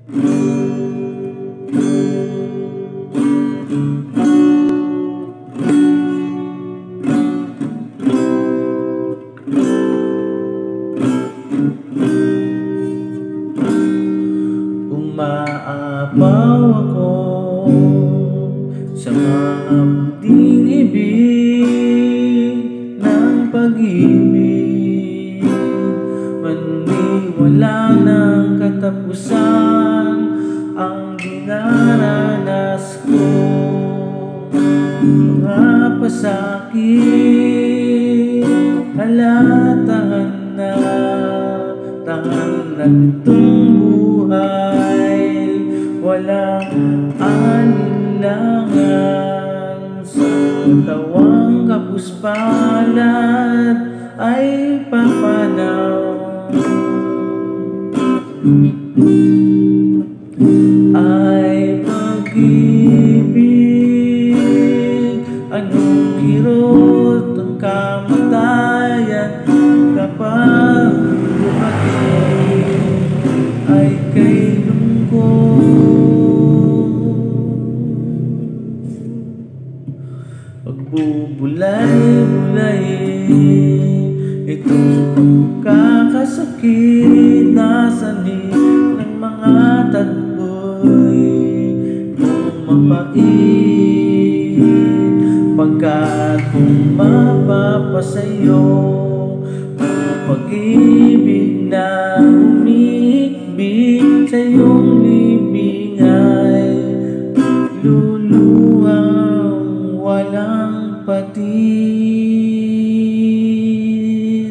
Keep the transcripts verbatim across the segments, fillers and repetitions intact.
Umaapaw ako sa mahabding ibig ng pag-ibig, maniwala ng katapusan ang dinaranas ko. Mga pasakit, halatahan na, tahan na itong buhay, walang alinlangan. Sa tawang kapuspalad ay papanaw, ay pag-ibig. Anong kirot ng kamatayan kapag dumating ay kay pagbubulay-bulay itong kakasakit na sanhi ng mga tagpoy mong mapait, pagkat kung mapapasayo ang pag-ibig na umiikbit sa iyong libing ay luluhang walang patid.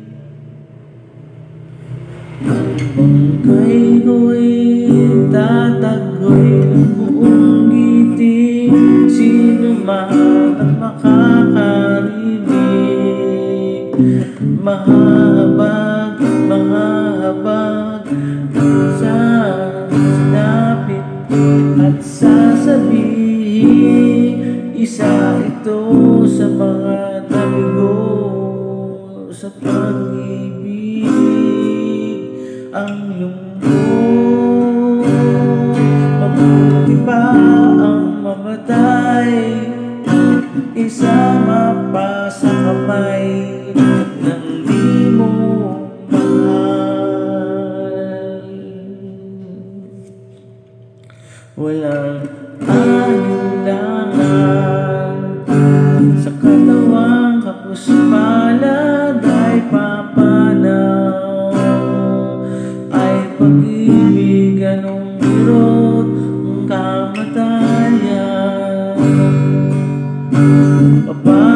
Ang bangkay ko'y tatagoy ng buong giting, sino man ang makakarinig. Mahabag, mahabag sa sinapit at sasabihin, isa ito sa mga nabigo sa pag-ibig. Ang lungkot, mabuti pa ang mamatay, isama pa sa kamay ng di mo mahal. Walang alinlangan sa katawang kapuspalad ay papanaw, ay pag-ibig. Anong birot ng kamatayan? Papa